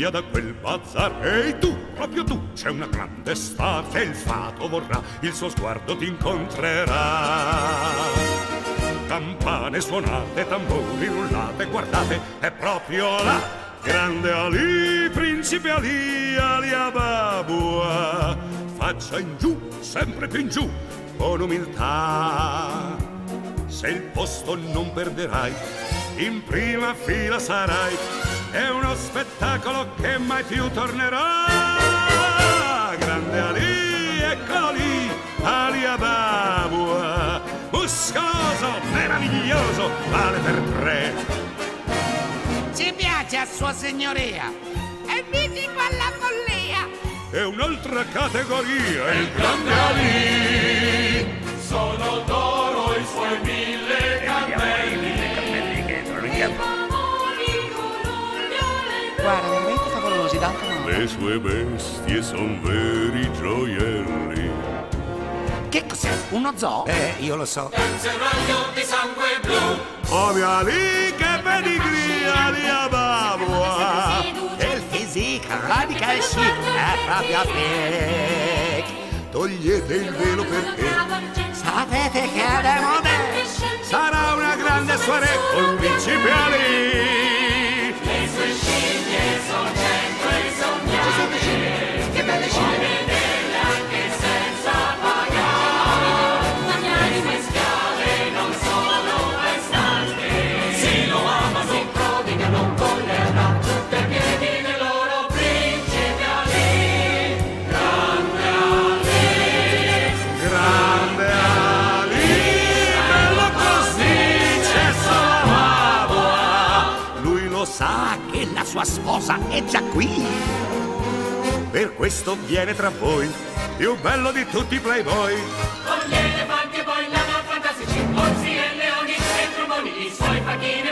via da quel bazar. Ehi tu, proprio tu, c'è una grande star che il fato vorrà, il suo sguardo ti incontrerà. Campane suonate, tamburi rullate, guardate, è proprio là. Grande Ali, Principe Ali, Ali Ababua. Faccia in giù, sempre più in giù, con umiltà. Se il posto non perderai, in prima fila sarai. È uno spettacolo che mai più tornerà. Grande Ali, eccolo lì, Ali Ababua. Muscoloso, meraviglioso, vale per 3. Ci piace a sua signoria, è mitico alla follia. È un'altra categoria, il grande Ali. Sono d'oro i suoi 1000 cappelli. Guarda, veramente favolosi, tanto no. Le sue bestie son veri gioielli. Che cos'è? Uno zoo? Io lo so. Danza un raggio di sangue blu. Oh mia lì, che pedigree, Ali Ababua. E il physique radical chic è proprio fake. Togliete il velo perché Sapete che è da moda? sarà una grande soirée col Principe Ali. Le sue scimmie son 100 e son bianche. Che belle scimmie. Vederle anche senza pagare. Le sue schiave non sono mai stanche. Se lo amano, si prodigano con l'erba. Tutte ai piedi del loro Principe Ali. Grande Ali. Grande Ali, bello così, c'è solo Ababua. Lui lo sa che la sua sposa è già qui. Per questo viene tra voi, più bello di tutti i playboy. Con gli elefanti e poi la fantastici, orsi e leoni e trumoni, i suoi facchini.